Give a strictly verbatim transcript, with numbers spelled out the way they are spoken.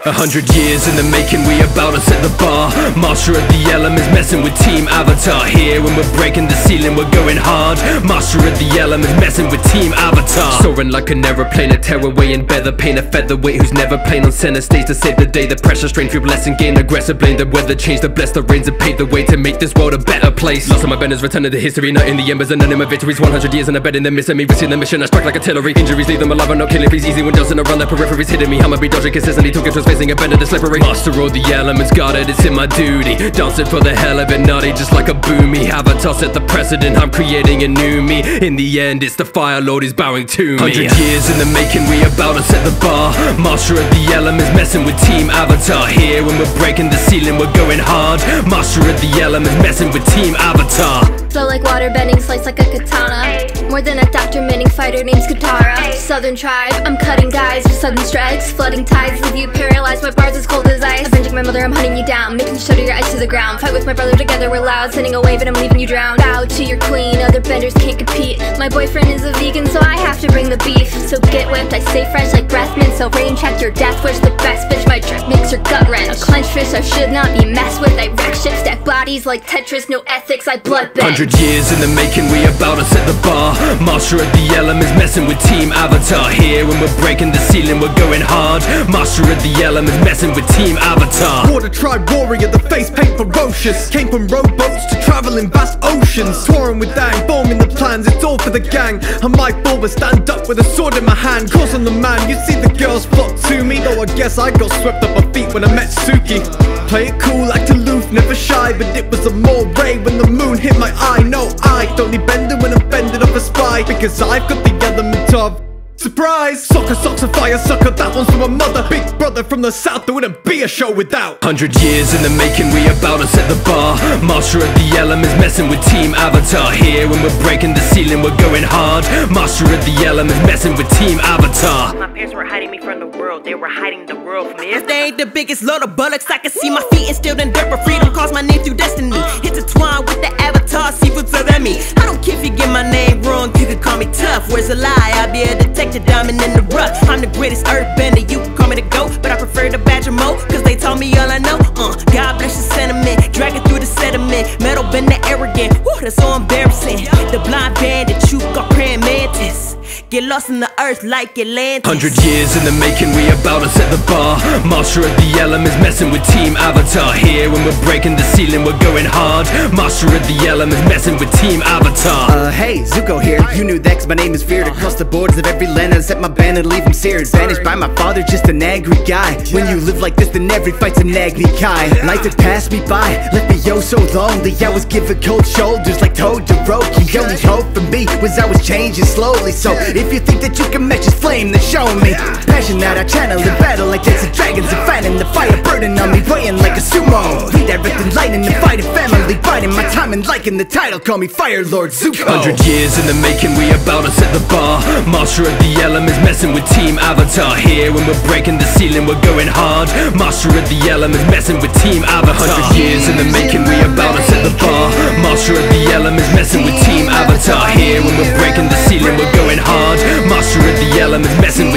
A hundred years in the making, we about to set the bar. Master of the elements, messing with Team Avatar. Here when we're breaking the ceiling, we're going hard. Master of the elements, messing with Team Avatar. Soaring like an aeroplane, a tearaway in feather pain. A featherweight who's never playing on center stage to save the day. The pressure strain, feel blessing, gain aggressive blame. The weather change, the bless, the rains, and pave the way to make this world a better place. Lost on my benders, returning to history, not in the embers, and none in my victories. One hundred years in a bed in the missing me, risking the mission. I strike like artillery. Injuries leave them alive, I'm not killing. Please easy when dozing around the peripheries hitting me. I'ma be dodging consistently, took it, was facing a bender, the slippery. Master of the elements, got it, it's in my duty. Dancing for the hell of it, naughty, just like a boomy. Avatar set the precedent, I'm creating a new me. In the end, it's the Fire Lord is bowing to me. Hundred years in the making, we about to set the bar. Master of the elements, messing with Team Avatar. Here when we're breaking the ceiling, we're going hard. Master of the elements, messing with Team Avatar. Flow like water bending, slice like a katana. More than a doctor, manning fighter, name's Katara. Southern tribe, I'm cutting guys with sudden strikes. Flooding tides, leave you paralyzed, my bars as cold as ice. Avenging my mother, I'm hunting you down, making sure your eyes to the ground. Fight with my brother, together we're loud, sending a wave and I'm leaving you drowned. Bow to your queen, other benders can't compete. My boyfriend is a vegan, so I have to bring the beef. So get whipped, I stay fresh like breath mint. So rain check your death wish, the best bitch. My drip makes your gut wrench. A clenched fist I should not be messed with. I wreck shit, stack bodies like Tetris, no ethics, I blood bend. Hundred years in the making, we about to set the bar. Master of the elements, messing with Team Avatar. Here when we're breaking the ceiling, we're going hard. Master of the elements, messing with Team Avatar. Water tribe warrior, the face paint ferocious. Came from rowboats to travel in vast oceans. Touring with Aang, forming the plans, it's all for the gang. I might fall but stand up with a sword in my hand. Cross on the man, you see the girls flock to me. Though I guess I got swept up my feet when I met Suki. Play it cool, act aloof, never shy. But it was a moray when the moon hit my eye. No, I only bend it when I'm bended off a spy. Because I've got the element of surprise. Sokka, socks, a fire sucker, that one's from a mother. Big brother from the south, there wouldn't be a show without. Hundred years in the making, we about to set the bar. Master of the elements, messing with Team Avatar. Here when we're breaking the ceiling, we're going hard. Master of the elements, messing with Team Avatar. My parents were hiding me from the world, they were hiding the world from me. If they ain't the biggest load of bullocks, I can see my feet instilled in dirt. But freedom calls my name through destiny. Intertwined with the Avatar, seafood to them me. I don't care if you get my name wrong, you can call me tough. Where's a lie? I'll be a detective, diamond in the rough. I'm the greatest earthbender, you can call me the GOAT, but I prefer the Badger Mo, cause they told me all I know. Uh, God bless the sentiment, dragging through the sediment. Metal been the arrogant, woo, that's so embarrassing. The blind bandit, you got praying mantis. Get lost in the earth like Atlantis. Hundred years in the making, we about to set the bar. Master of the elements, messing with Team Avatar. Here when we're breaking the ceiling, we're going hard. Master of the elements, messing with Team Avatar. Uh, hey, Zuko here. You knew that cause my name is feared. Across the borders of every land, I set my band and leave them seared. Banished by my father, just an angry guy. When you live like this, then every fight's an Agni Kai. Life that passed me by, left me oh so lonely. I was given cold shoulders like Todoroki. The only hope for me was I was changing slowly. So if you think that you can match this flame, then show me. Passion that I channel in battle like dancing dragons and fighting the fire burning on me, weighing like a sumo. Redirecting light in the fighting family, biding my time and liking the title, call me Fire Lord Zuko. Hundred years in the making, we about to set the bar. Master of the elements, messing with Team Avatar. Here when we're breaking the ceiling, we're going hard. Master of the elements, messing with Team Avatar. Hundred years in the making, we about to set the bar. Master of the elements, messing with Team Avatar. Here when we're breaking the ceiling, we're going hard. Master of the elements, messing